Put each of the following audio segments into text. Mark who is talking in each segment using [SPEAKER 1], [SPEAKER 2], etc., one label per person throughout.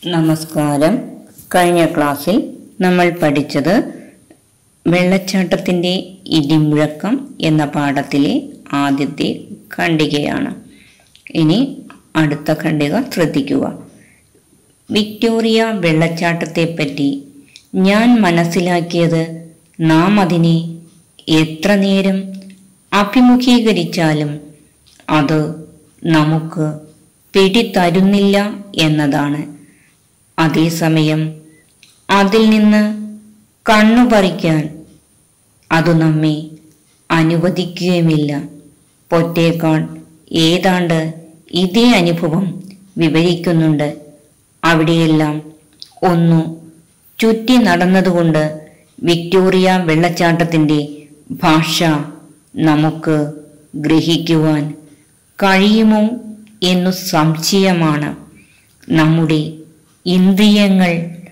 [SPEAKER 1] നമസ്കാരം. കഴിഞ്ഞ ക്ലാസ്സിൽ നമ്മൾ പഠിച്ചത് വെള്ളച്ചാട്ടത്തിൻ്റെ ഇടിമുഴക്കം എന്ന പാഠത്തിലെ ആദ്യത്തെ ഖണ്ഡികയാണ്. ഇനി അടുത്ത ഖണ്ഡിക ശ്രദ്ധിക്കുക. വിക്ടോറിയ വെള്ളച്ചാട്ടത്തെപ്പറ്റി ഞാൻ മനസ്സിലാക്കിയത് നാം അതിനെ എത്ര നേരം അഭിമുഖീകരിച്ചാലും അത് നമുക്ക് പിടിതരുന്നില്ല എന്നതാണ്. അതേസമയം അതിൽ നിന്ന് കണ്ണുപറിക്കാൻ അത് നമ്മെ അനുവദിക്കുകയുമില്ല. പൊറ്റേക്കാട് ഏതാണ്ട് ഇതേ അനുഭവം വിവരിക്കുന്നുണ്ട്. അവിടെയെല്ലാം ഒന്നു ചുറ്റി നടന്നതുകൊണ്ട് വിക്ടോറിയ വെള്ളച്ചാട്ടത്തിൻ്റെ ഭാഷ നമുക്ക് ഗ്രഹിക്കുവാൻ കഴിയുമോ എന്നു സംശയമാണ്. നമ്മുടെ ഇന്ദ്രിയങ്ങൾ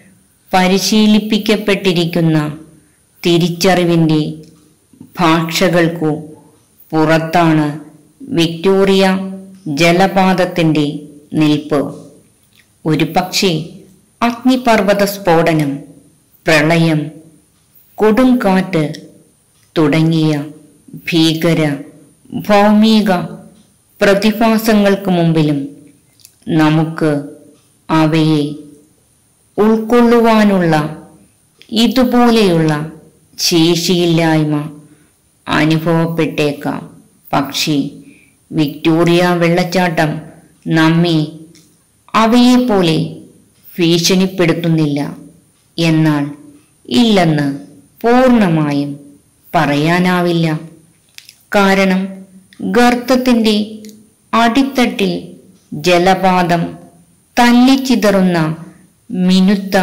[SPEAKER 1] പരിശീലിപ്പിക്കപ്പെട്ടിരിക്കുന്ന തിരിച്ചറിവിൻ്റെ ഭാഷകൾക്കു പുറത്താണ് വിക്ടോറിയ ജലപാതത്തിൻ്റെ നിൽപ്പ്. ഒരു പക്ഷേ അഗ്നിപർവ്വത സ്ഫോടനം, പ്രളയം, കൊടുങ്കാറ്റ് തുടങ്ങിയ ഭീകര ഭൗമിക പ്രതിഭാസങ്ങൾക്ക് മുമ്പിലും നമുക്ക് അവയെ ഉൾക്കൊള്ളുവാനുള്ള ഇതുപോലെയുള്ള ശേഷിയില്ലായ്മ അനുഭവപ്പെട്ടേക്കാം. പക്ഷേ വിക്ടോറിയ വെള്ളച്ചാട്ടം നമ്മെ അവയെപ്പോലെ ഭീഷണിപ്പെടുത്തുന്നില്ല. എന്നാൽ ഇല്ലെന്ന് പൂർണ്ണമായും പറയാനാവില്ല. കാരണം ഗർത്തത്തിൻ്റെ അടിത്തട്ടിൽ ജലപാതം തല്ലിച്ചിതറുന്ന മിനുത്ത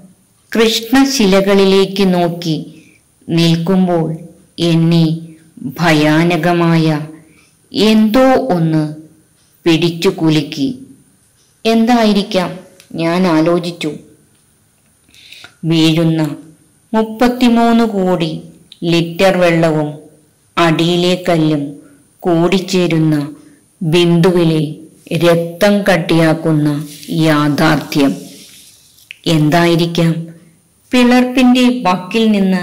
[SPEAKER 1] കൃഷ്ണശിലകളിലേക്ക് നോക്കി നിൽക്കുമ്പോൾ എന്നെ ഭയാനകമായ എന്തോ ഒന്ന് പിടിച്ചു കുലുക്കി. എന്തായിരിക്കാം? ഞാൻ ആലോചിച്ചു. വീഴുന്ന 33 കോടി ലിറ്റർ വെള്ളവും അടിയിലെ കല്ലും കൂടിച്ചേരുന്ന ബിന്ദുവിലെ രക്തം കട്ടിയാക്കുന്ന യാഥാർത്ഥ്യം എന്തായിരിക്കാം? പിളർപ്പിൻ്റെ വക്കിൽ നിന്ന്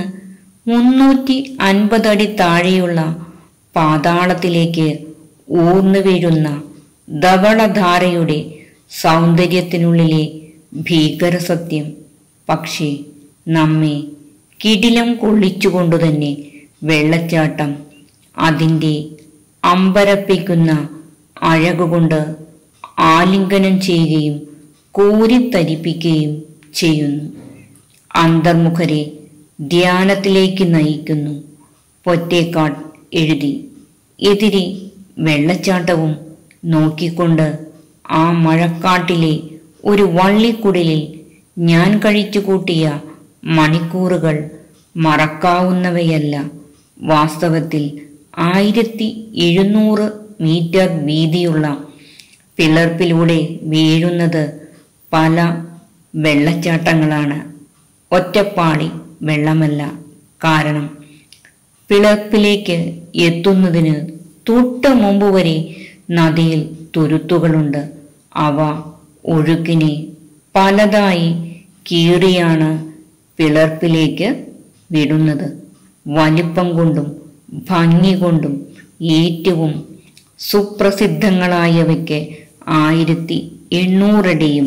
[SPEAKER 1] 350 അടി താഴെയുള്ള പാതാളത്തിലേക്ക് ഊർന്നു വീഴുന്ന ധവളധാരയുടെ സൗന്ദര്യത്തിനുള്ളിലെ ഭീകരസത്യം. പക്ഷേ നമ്മെ കിടിലം കൊള്ളിച്ചുകൊണ്ടുതന്നെ വെള്ളച്ചാട്ടം അതിൻ്റെ അമ്പരപ്പിക്കുന്ന അഴകുകൊണ്ട് ആലിംഗനം ചെയ്യുകയും കോരിത്തരിപ്പിക്കുകയും ചെയ്യുന്നു. അന്തർമുഖരെ ധ്യാനത്തിലേക്ക് നയിക്കുന്നു. പൊറ്റേക്കാട് എഴുതി. എതിരെ വെള്ളച്ചാട്ടവും നോക്കിക്കൊണ്ട് ആ മഴക്കാട്ടിലെ ഒരു വള്ളിക്കുടലിൽ ഞാൻ കഴിച്ചു കൂട്ടിയ മണിക്കൂറുകൾ മറക്കാവുന്നവയല്ല. വാസ്തവത്തിൽ 1700 മീറ്റർ വീതിയുള്ള പിളർപ്പിലൂടെ വീഴുന്നത് പല വെള്ളച്ചാട്ടങ്ങളാണ്. ഒറ്റപ്പാളി വെള്ളമല്ല. കാരണം പിളർപ്പിലേക്ക് എത്തുന്നതിന് തൊട്ട് മുമ്പ് വരെ നദിയിൽ തുരുത്തുകളുണ്ട്. അവ ഒഴുക്കിനെ പലതായി കീറിയാണ് പിളർപ്പിലേക്ക് വിടുന്നത്. വലിപ്പം കൊണ്ടും ഭംഗി കൊണ്ടും ഏറ്റവും സുപ്രസിദ്ധങ്ങളായവയ്ക്ക് 1800 അടിയും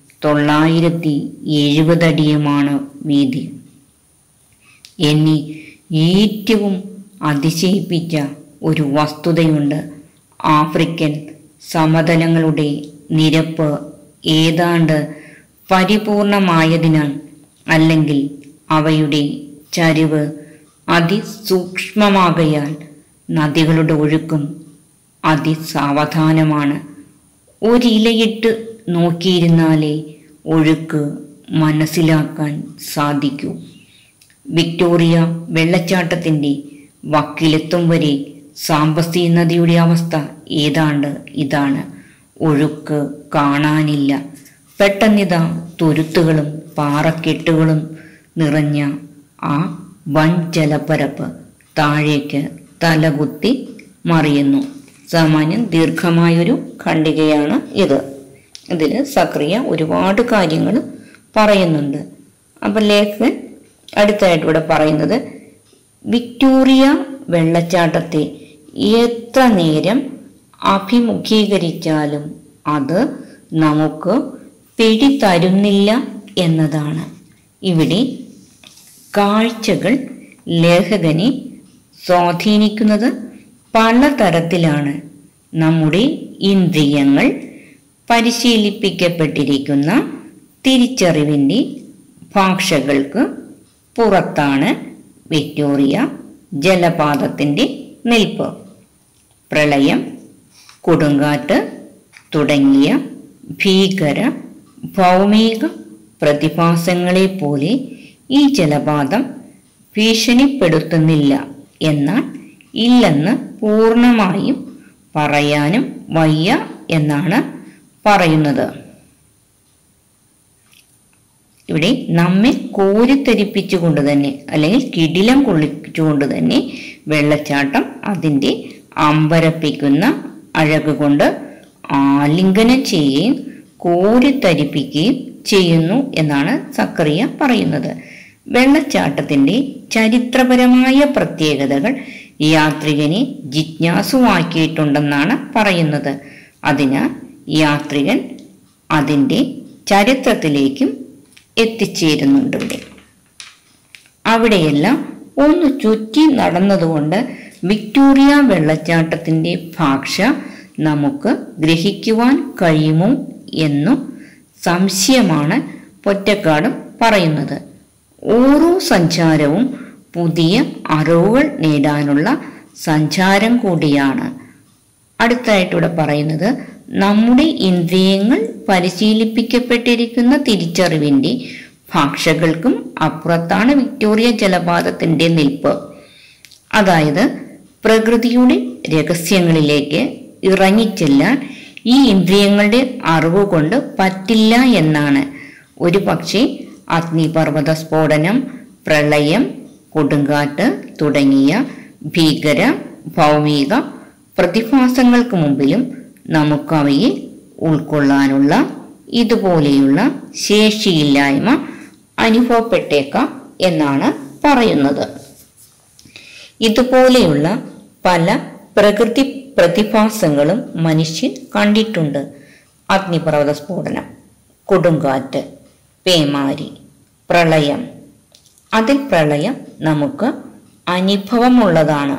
[SPEAKER 1] 970 അടിയുമാണ് വീതി. എന്നെ ഏറ്റവും അതിശയിപ്പിച്ച ഒരു വസ്തുതയുണ്ട്. ആഫ്രിക്കൻ സമതലങ്ങളുടെ നിരപ്പ് ഏതാണ്ട് പരിപൂർണമായതിനാൽ, അല്ലെങ്കിൽ അവയുടെ ചരിവ് അതിസൂക്ഷ്മമാകയാൽ നദികളുടെ ഒഴുക്കും അതിസാവധാനമാണ്. ഒരിലയിട്ട് നോക്കിയിരുന്നാലേ ഒഴുക്ക് മനസ്സിലാക്കാൻ സാധിക്കൂ. വിക്ടോറിയ വെള്ളച്ചാട്ടത്തിൻ്റെ വക്കിലെത്തും വരെ സാംബസി നദിയുടെ അവസ്ഥ ഏതാണ്ട് ഇതാണ്. ഒഴുക്ക് കാണാനില്ല. പെട്ടെന്നിതാ തുരുത്തുകളും പാറക്കെട്ടുകളും നിറഞ്ഞ ആ വൻ ജലപ്പരപ്പ് താഴേക്ക് തലകുത്തി മറിയുന്നു. സാമാന്യം ദീർഘമായൊരു ഖണ്ഡികയാണ് ഇത്. ഇതിൽ സക്രിയ ഒരുപാട് കാര്യങ്ങൾ പറയുന്നുണ്ട്. അപ്പം ലേഖകൻ അടുത്തായിട്ട് ഇവിടെ പറയുന്നത്, വിക്ടോറിയ വെള്ളച്ചാട്ടത്തെ എത്ര നേരം അഭിമുഖീകരിച്ചാലും അത് നമുക്ക് പിടിതരുന്നില്ല എന്നതാണ്. ഇവിടെ കാഴ്ചകൾ ലേഖകനെ സ്വാധീനിക്കുന്നത് പലതരത്തിലാണ്. നമ്മുടെ ഇന്ദ്രിയങ്ങൾ പരിശീലിപ്പിക്കപ്പെട്ടിരിക്കുന്ന തിരിച്ചറിവിൻ്റെ ഭാഷകൾക്ക് പുറത്താണ് വിക്ടോറിയ ജലപാതത്തിൻ്റെ നിൽപ്പ്. പ്രളയം, കൊടുങ്കാറ്റ് തുടങ്ങിയ ഭീകര ഭൗമിക പ്രതിഭാസങ്ങളെപ്പോലെ ഈ ജലപാതം ഭീഷണിപ്പെടുത്തുന്നില്ല, എന്നാൽ ഇല്ലെന്ന് പൂർണ്ണമായും പറയാനും വയ്യ എന്നാണ് പറയുന്നത്. ഇവിടെ നമ്മെ കോരിത്തരിപ്പിച്ചുകൊണ്ട് തന്നെ അല്ലെങ്കിൽ കിടിലം കൊള്ളിച്ചുകൊണ്ട് തന്നെ വെള്ളച്ചാട്ടം അതിൻ്റെ അമ്പരപ്പിക്കുന്ന അഴക് കൊണ്ട് ആലിംഗനം ചെയ്യുകയും കോരിത്തരിപ്പിക്കുകയും ചെയ്യുന്നു എന്നാണ് സക്കറിയ പറയുന്നത്. വെള്ളച്ചാട്ടത്തിൻ്റെ ചരിത്രപരമായ പ്രത്യേകതകൾ യാത്രികനെ ജിജ്ഞാസുവാക്കിയിട്ടുണ്ടെന്നാണ് പറയുന്നത്. അതിനാൽ യാത്രികൻ അതിൻ്റെ ചരിത്രത്തിലേക്കും എത്തിച്ചേരുന്നുണ്ട്. ഇവിടെ അവിടെയെല്ലാം ഒന്ന് ചുറ്റി നടന്നതുകൊണ്ട് വിക്ടോറിയ വെള്ളച്ചാട്ടത്തിൻ്റെ ഭാഷ നമുക്ക് ഗ്രഹിക്കുവാൻ കഴിയുമോ എന്നും സംശയമാണ് പൊറ്റക്കാടും പറയുന്നത്. ഓരോ സഞ്ചാരവും പുതിയ അറിവുകൾ നേടാനുള്ള സഞ്ചാരം കൂടിയാണ്. അടുത്തായിട്ടിവിടെ പറയുന്നത്, നമ്മുടെ ഇന്ദ്രിയങ്ങൾ പരിശീലിപ്പിക്കപ്പെട്ടിരിക്കുന്ന തിരിച്ചറിവിൻ്റെ ഭാഷകൾക്കും അപ്പുറത്താണ് വിക്ടോറിയ ജലപാതത്തിൻ്റെ നിൽപ്പ്. അതായത് പ്രകൃതിയുടെ രഹസ്യങ്ങളിലേക്ക് ഇറങ്ങിച്ചെല്ലാൻ ഈ ഇന്ദ്രിയങ്ങളുടെ അറിവ് കൊണ്ട് പറ്റില്ല എന്നാണ്. ഒരു പക്ഷേ അഗ്നിപർവ്വത സ്ഫോടനം, പ്രളയം, കൊടുങ്കാറ്റ് തുടങ്ങിയ ഭീകര ഭൗമിക പ്രതിഭാസങ്ങൾക്ക് മുമ്പിലും നമുക്കവയെ ഉൾക്കൊള്ളാനുള്ള ഇതുപോലെയുള്ള ശേഷിയില്ലായ്മ അനുഭവപ്പെട്ടേക്കാം എന്നാണ് പറയുന്നത്. ഇതുപോലെയുള്ള പല പ്രകൃതി പ്രതിഭാസങ്ങളും മനുഷ്യൻ കണ്ടിട്ടുണ്ട്. അഗ്നിപർവ്വത സ്ഫോടനം, കൊടുങ്കാറ്റ്, പേമാരി, പ്രളയം. അതിൽ പ്രളയം നമുക്ക് അനുഭവമുള്ളതാണ്.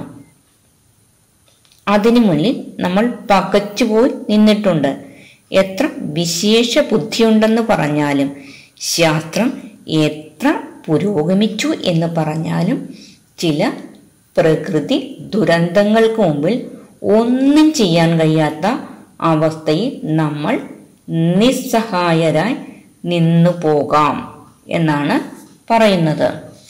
[SPEAKER 1] അതിനു മുന്നിൽ നമ്മൾ പകച്ചുപോയി നിന്നിട്ടുണ്ട്. എത്ര വിശേഷ ബുദ്ധിയുണ്ടെന്ന് പറഞ്ഞാലും, ശാസ്ത്രം എത്ര പുരോഗമിച്ചു എന്ന് പറഞ്ഞാലും, ചില പ്രകൃതി ദുരന്തങ്ങൾക്ക് മുമ്പിൽ ഒന്നും ചെയ്യാൻ കഴിയാത്ത അവസ്ഥയിൽ നമ്മൾ നിസ്സഹായരായി നിന്നു പോകാം എന്നാണ് പറയുന്നത്.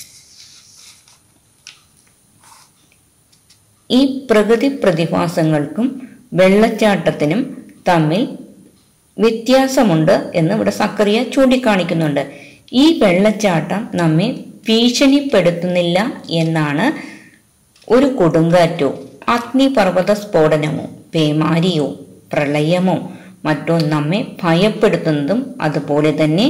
[SPEAKER 1] ഈ പ്രകൃതി പ്രതിഭാസങ്ങൾക്കും വെള്ളച്ചാട്ടത്തിനും തമ്മിൽ വ്യത്യാസമുണ്ട് എന്ന് ഇവിടെ സക്കറിയ ചൂണ്ടിക്കാണിക്കുന്നുണ്ട്. ഈ വെള്ളച്ചാട്ടം നമ്മെ ഭീഷണിപ്പെടുത്തുന്നില്ല എന്നാണ് ഒരു കൊടുങ്കാറ്റോ അഗ്നിപർവ്വത സ്ഫോടനമോ പേമാരിയോ പ്രളയമോ മറ്റോ നമ്മെ ഭയപ്പെടുത്തുന്നതും അതുപോലെ തന്നെ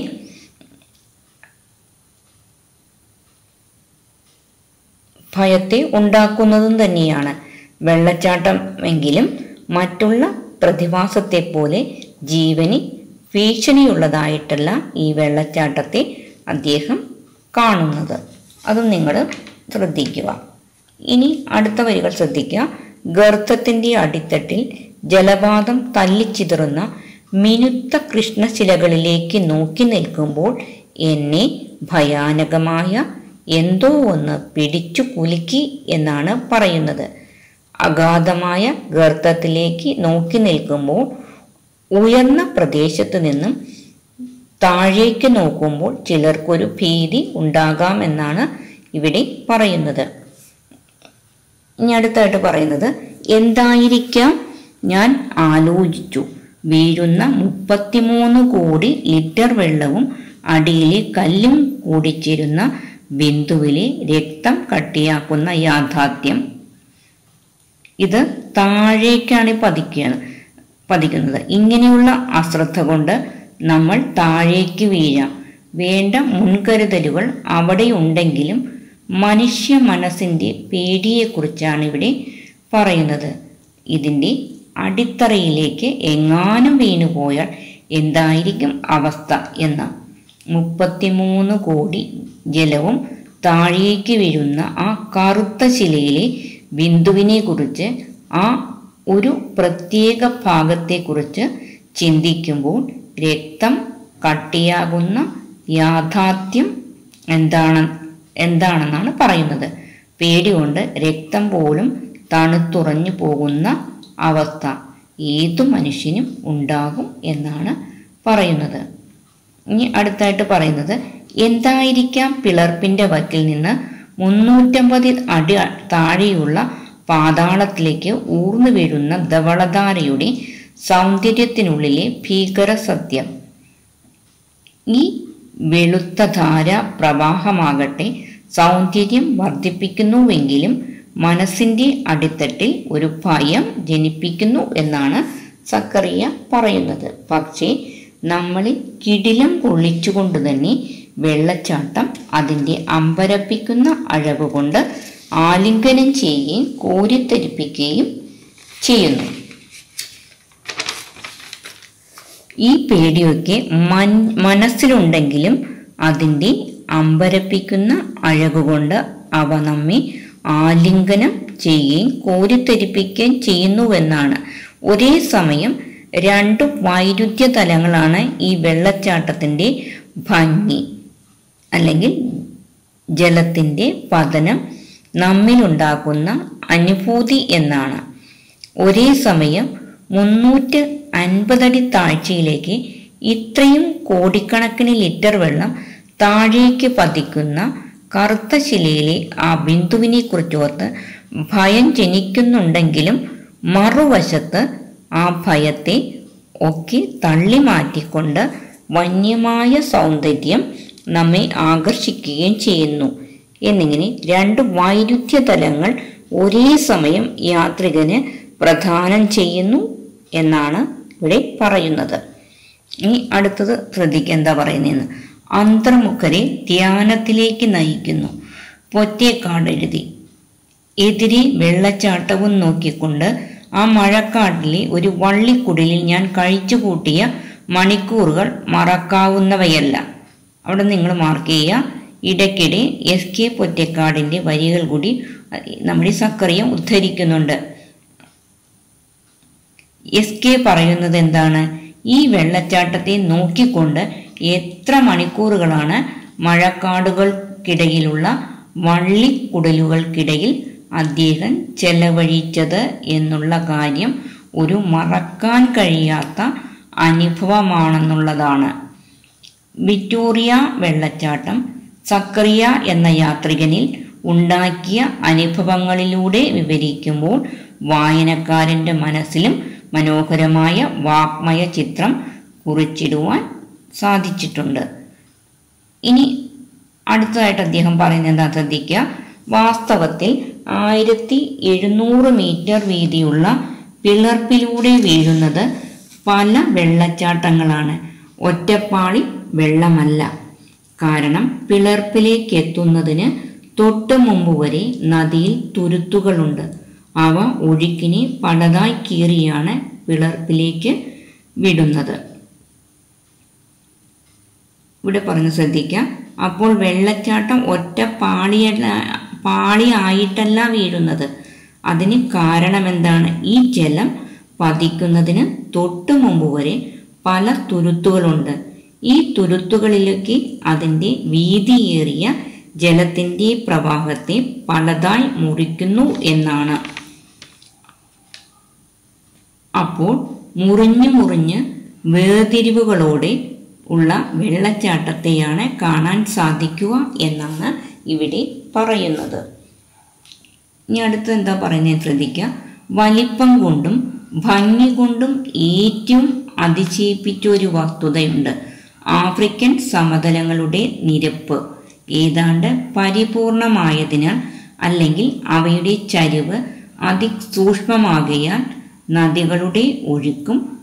[SPEAKER 1] ഭയത്തെ ഉണ്ടാക്കുന്നതും തന്നെയാണ്. വെള്ളച്ചാട്ടം എങ്കിലും മറ്റുള്ള പ്രതിഭാസത്തെ പോലെ ജീവന് ഭീഷണിയുള്ളതായിട്ടല്ല ഈ വെള്ളച്ചാട്ടത്തെ അദ്ദേഹം കാണുന്നത്. അതും നിങ്ങൾ ശ്രദ്ധിക്കുക. ഇനി അടുത്ത വരികൾ ശ്രദ്ധിക്കുക. ഗർത്തത്തിൻ്റെ അടിത്തട്ടിൽ ജലപാതം തല്ലിച്ചിതറുന്ന മിനുത്ത കൃഷ്ണശിലകളിലേക്ക് നോക്കി നിൽക്കുമ്പോൾ എന്നെ ഭയാനകമായ എന്തോ ഒന്ന് പിടിച്ചു കുലുക്കി എന്നാണ് പറയുന്നത്. അഗാധമായ ഗർത്തത്തിലേക്ക് നോക്കി നിൽക്കുമ്പോൾ ഉയർന്ന പ്രദേശത്തു നിന്നും താഴേക്ക് നോക്കുമ്പോൾ ചിലർക്കൊരു ഭീതി ഉണ്ടാകാമെന്നാണ് ഇവിടെ പറയുന്നത്. ഇനി അടുത്തായിട്ട് പറയുന്നത്, എന്തായിരിക്കാം ഞാൻ ആലോചിച്ചു. വീഴുന്ന 33 കോടി ലിറ്റർ വെള്ളവും അടിയിലെ കല്ലും കൂടിച്ചേരുന്ന ബിന്ദുവിലെ രക്തം കട്ടിയാക്കുന്ന യാഥാർത്ഥ്യം. ഇത് താഴേക്കാണ് പതിക്കുകയാണ്. പതിക്കുന്നത്. ഇങ്ങനെയുള്ള അശ്രദ്ധ കൊണ്ട് നമ്മൾ താഴേക്ക് വീഴാം. വേണ്ട മുൻകരുതലുകൾ അവിടെയുണ്ടെങ്കിലും മനുഷ്യ മനസ്സിൻ്റെ പേടിയെക്കുറിച്ചാണ് ഇവിടെ പറയുന്നത്. ഇതിൻ്റെ അടിത്തറയിലേക്ക് എങ്ങാനും വീണുപോയാൽ എന്തായിരിക്കും അവസ്ഥ എന്ന്. 33 കോടി ജലവും താഴേക്ക് വീഴുന്ന ആ കറുത്ത ശിലയിലെ ബിന്ദുവിനെ കുറിച്ച്, ആ ഒരു പ്രത്യേക ഭാഗത്തെക്കുറിച്ച് ചിന്തിക്കുമ്പോൾ രക്തം കട്ടിയാകുന്ന യാഥാർത്ഥ്യം എന്താണെന്നാണ് പറയുന്നത്. പേടികൊണ്ട് രക്തം പോലും തണുത്തുറഞ്ഞു പോകുന്ന അവസ്ഥ ഏതു മനുഷ്യനും ഉണ്ടാകും എന്നാണ് പറയുന്നത്. ഇനി അടുത്തായിട്ട് പറയുന്നത്, എന്തായിരിക്കാം പിളർപ്പിന്റെ വക്കിൽ നിന്ന് 350 അടി താഴെയുള്ള പാതാളത്തിലേക്ക് ഊർന്നു വീഴുന്ന ധവളധാരയുടെ സൗന്ദര്യത്തിനുള്ളിലെ ഭീകര സത്യം. ഈ വെളുത്ത ധാര പ്രവാഹമാകട്ടെ സൗന്ദര്യം വർദ്ധിപ്പിക്കുന്നുവെങ്കിലും മനസ്സിന്റെ അടിത്തട്ടിൽ ഒരു ഭയം ജനിപ്പിക്കുന്നു എന്നാണ് സക്കറിയ പറയുന്നത്. പക്ഷേ നമ്മളിൽ കിടിലം കൊള്ളിച്ചുകൊണ്ട് തന്നെ വെള്ളച്ചാട്ടം അതിൻ്റെ അമ്പരപ്പിക്കുന്ന അഴക് കൊണ്ട് ആലിംഗനം ചെയ്യുകയും കോരിത്തരിപ്പിക്കുകയും ചെയ്യുന്നു. ഈ പേടിയൊക്കെ മനസ്സിലുണ്ടെങ്കിലും അതിൻ്റെ അമ്പരപ്പിക്കുന്ന അഴകുകൊണ്ട് അവ നമ്മെ ആലിംഗനം ചെയ്യുകയും കോരിത്തരിപ്പിക്കുകയും ചെയ്യുന്നുവെന്നാണ്. ഒരേ സമയം 2 വൈരുദ്ധ്യ തലങ്ങളാണ് ഈ വെള്ളച്ചാട്ടത്തിൻ്റെ ഭംഗി അല്ലെങ്കിൽ ജലത്തിൻ്റെ പതനം നമ്മിലുണ്ടാക്കുന്ന അനുഭൂതി എന്നാണ്. ഒരേ സമയം 350 അടി താഴ്ചയിലേക്ക് ഇത്രയും കോടിക്കണക്കിന് ലിറ്റർ വെള്ളം താഴേക്ക് പതിക്കുന്ന കറുത്ത ശിലയിലെ ആ ബിന്ദുവിനെ കുറിച്ചോർത്ത് ഭയം ജനിക്കുന്നുണ്ടെങ്കിലും മറുവശത്ത് ആ ഭയത്തെ ഒക്കെ തള്ളി മാറ്റിക്കൊണ്ട് വന്യമായ സൗന്ദര്യം നമ്മെ ആകർഷിക്കുകയും ചെയ്യുന്നു എന്നിങ്ങനെ 2 വൈരുദ്ധ്യ തലങ്ങൾ ഒരേ സമയം യാത്രികന് പ്രദാനം ചെയ്യുന്നു എന്നാണ് ഇവിടെ പറയുന്നത്. ഇനി അടുത്തത് ശ്രദ്ധിക്കുക എന്താ പറയുന്നതെന്ന്. അന്തർമുഖരെ ധ്യാനത്തിലേക്ക് നയിക്കുന്നു. പൊറ്റേക്കാട് എഴുതി. എതിരെ വെള്ളച്ചാട്ടവും നോക്കിക്കൊണ്ട് ആ മഴക്കാട്ടിലെ ഒരു വള്ളിക്കുടലിൽ ഞാൻ കഴിച്ചു കൂട്ടിയ മണിക്കൂറുകൾ മറക്കാവുന്നവയല്ല. അവിടെ നിങ്ങൾ മാർക്ക് ചെയ്യുക. ഇടയ്ക്കിടെ എസ് കെ പൊറ്റേക്കാടിൻ്റെ വരികൾ കൂടി നമ്മുടെ സക്കറിയ ഉദ്ധരിക്കുന്നുണ്ട്. എസ് കെ പറയുന്നത് എന്താണ്? ഈ വെള്ളച്ചാട്ടത്തെ നോക്കിക്കൊണ്ട് എത്ര മണിക്കൂറുകളാണ് മഴക്കാടുകൾക്കിടയിലുള്ള വള്ളിക്കുടലുകൾക്കിടയിൽ അദ്ദേഹം ചെലവഴിച്ചത് എന്നുള്ള കാര്യം ഒരു മറക്കാൻ കഴിയാത്ത അനുഭവമാണെന്നുള്ളതാണ്. വിക്ടോറിയ വെള്ളച്ചാട്ടം സക്കറിയ എന്ന യാത്രികനിൽ ഉണ്ടാക്കിയ അനുഭവങ്ങളിലൂടെ വിവരിക്കുമ്പോൾ വായനക്കാരൻ്റെ മനസ്സിലും മനോഹരമായ വാഗ്മയ ചിത്രം കുറിച്ചിടുവാൻ സാധിച്ചിട്ടുണ്ട്. ഇനി അടുത്തതായിട്ട് അദ്ദേഹം പറയുന്നത് എന്താ ശ്രദ്ധിക്കുക. വാസ്തവത്തിൽ 1700 മീറ്റർ വീതിയുള്ള പിളർപ്പിലൂടെ വീഴുന്നത് പല വെള്ളച്ചാട്ടങ്ങളാണ്, ഒറ്റപ്പാളി വെള്ളമല്ല. കാരണം പിളർപ്പിലേക്ക് എത്തുന്നതിന് തൊട്ട് മുമ്പ് വരെ നദിയിൽ തുരുത്തുകളുണ്ട്. അവ ഒഴുക്കിനെ പലതായി കീറിയാണ് പിളർപ്പിലേക്ക് വിടുന്നത്. ഇവിടെ പറഞ്ഞ് ശ്രദ്ധിക്കാം. അപ്പോൾ വെള്ളച്ചാട്ടം ഒറ്റ പാളിയായിട്ടല്ല വീഴുന്നത്. അതിന് കാരണം എന്താണ്? ഈ ജലം പതിക്കുന്നതിന് തൊട്ട് മുമ്പ് വരെ പല തുരുത്തുകളുണ്ട്. ഈ തുരുത്തുകളിലേക്ക് അതിൻ്റെ വീതിയേറിയ ജലത്തിൻ്റെ പ്രവാഹത്തെ പലതായി മുറിക്കുന്നു എന്നാണ്. അപ്പോൾ മുറിഞ്ഞ് വേർതിരിവുകളോടെ ഉള്ള വെള്ളച്ചാട്ടത്തെയാണ് കാണാൻ സാധിക്കുക എന്നാണ് ഇവിടെ പറയുന്നത്. ഇനി അടുത്ത് എന്താ പറയുന്നത് ശ്രദ്ധിക്കുക. വലിപ്പം കൊണ്ടും ഭംഗി കൊണ്ടും ഏറ്റവും അതിശയിപ്പിച്ച ഒരു വസ്തുതയുണ്ട്. ആഫ്രിക്കൻ സമതലങ്ങളുടെ നിരപ്പ് ഏതാണ്ട് പരിപൂർണമായതിനാൽ അല്ലെങ്കിൽ അവയുടെ ചരിവ് അതിസൂക്ഷ്മമാകയാൽ നദികളുടെ ഒഴുക്കും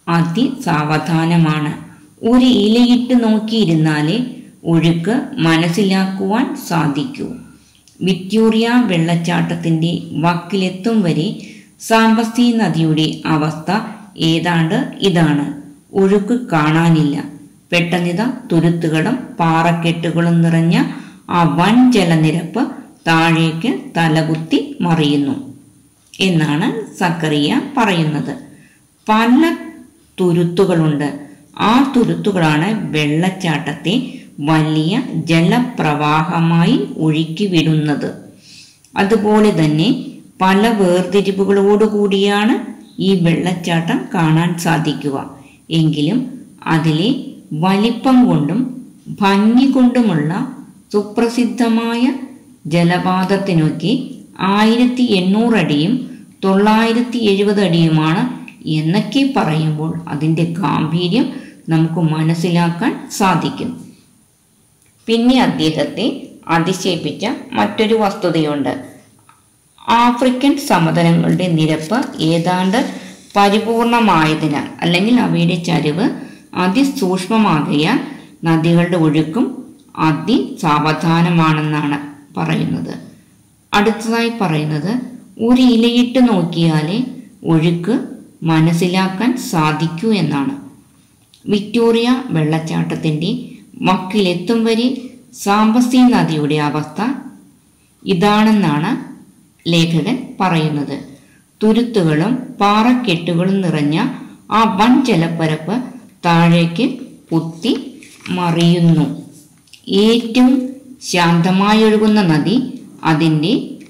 [SPEAKER 1] അതിസാവധാനമാണ്. ഒരു ഇലയിട്ട് നോക്കിയിരുന്നാലേ ഒഴുക്ക് മനസ്സിലാക്കുവാൻ സാധിക്കൂ. വിക്ടോറിയ വെള്ളച്ചാട്ടത്തിൻ്റെ വക്കിലെത്തും വരെ സാംബസി നദിയുടെ അവസ്ഥ ഏതാണ്ട് ഇതാണ്. ഒഴുക്ക് കാണാനില്ല. പെട്ടെന്നിത തുരുത്തുകളും പാറക്കെട്ടുകളും നിറഞ്ഞ ആ വൻ ജലനിരപ്പ് താഴേക്ക് തലകുത്തി മറിയുന്നു എന്നാണ് സക്കറിയ പറയുന്നത്. പല തുരുത്തുകളുണ്ട്. ആ തുരുത്തുകളാണ് വെള്ളച്ചാട്ടത്തെ വലിയ ജലപ്രവാഹമായി ഒഴുക്കിവിടുന്നത്. അതുപോലെ തന്നെ പല വേർതിരിവുകളോടുകൂടിയാണ് ഈ വെള്ളച്ചാട്ടം കാണാൻ സാധിക്കുക. എങ്കിലും അതിലെ വലിപ്പം കൊണ്ടും ഭംഗി കൊണ്ടുമുള്ള സുപ്രസിദ്ധമായ ജലപാതത്തിനൊക്കെ 1800 അടിയും 970 അടിയുമാണ് എന്നൊക്കെ പറയുമ്പോൾ അതിൻ്റെ ഗാംഭീര്യം നമുക്ക് മനസ്സിലാക്കാൻ സാധിക്കും. പിന്നെ അദ്ദേഹത്തെ അതിശയിപ്പിച്ച മറ്റൊരു വസ്തുതയുണ്ട്. ആഫ്രിക്കൻ സമതലങ്ങളുടെ നിരപ്പ് ഏതാണ്ട് പരിപൂർണമായതിനാൽ അല്ലെങ്കിൽ അവയുടെ ചരിവ് അതിസൂക്ഷ്മമാകയാൽ നദികളുടെ ഒഴുക്കും അതിസാവധാനമാണെന്നാണ് പറയുന്നത്. അടുത്തതായി പറയുന്നത്, ഒരു ഇലയിട്ട് നോക്കിയാലേ ഒഴുക്ക് മനസ്സിലാക്കാൻ സാധിക്കൂ എന്നാണ്. വിക്ടോറിയ വെള്ളച്ചാട്ടത്തിൻ്റെ വക്കിലെത്തും വരെ സാംബസി നദിയുടെ അവസ്ഥ ഇതാണെന്നാണ് ലേഖകൻ പറയുന്നത്. തുരുത്തുകളും പാറക്കെട്ടുകളും നിറഞ്ഞ ആ വൻ ജലപ്പരപ്പ് താഴേക്ക് കുത്തി മറിയുന്നു. ഏറ്റവും ശാന്തമായി ഒഴുകുന്ന നദി അതിൻ്റെ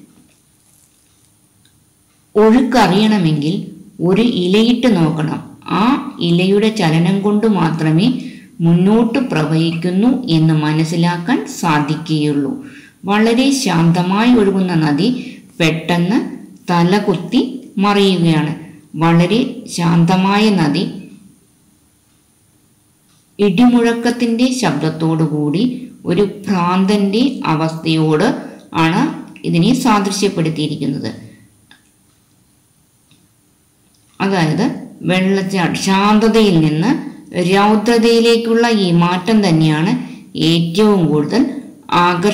[SPEAKER 1] ഒഴുക്കറിയണമെങ്കിൽ ഒരു ഇലയിട്ട് നോക്കണം. ആ ഇലയുടെ ചലനം കൊണ്ട് മാത്രമേ മുന്നോട്ട് പ്രവഹിക്കുന്നു എന്ന് മനസ്സിലാക്കാൻ സാധിക്കുകയുള്ളൂ. വളരെ ശാന്തമായി ഒഴുകുന്ന നദി പെട്ടെന്ന് തലകുത്തി മറിയുകയാണ്. വളരെ ശാന്തമായ നദി ഇടിമുഴക്കത്തിൻ്റെ ശബ്ദത്തോടുകൂടി ഒരു ഭ്രാന്തൻ്റെ അവസ്ഥയോട് ആണ് ഇതിനെ സാദൃശ്യപ്പെടുത്തിയിരിക്കുന്നത്. അതായത് ശാന്തതയിൽ നിന്ന് രൗദ്രതയിലേക്കുള്ള ഈ മാറ്റം തന്നെയാണ് ഏറ്റവും കൂടുതൽ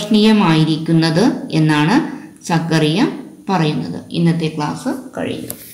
[SPEAKER 1] ആകർഷണീയമായിരിക്കുന്നത് എന്നാണ് സക്കറിയ പറയുന്നത്. ഇന്നത്തെ ക്ലാസ് കഴിയുന്നു.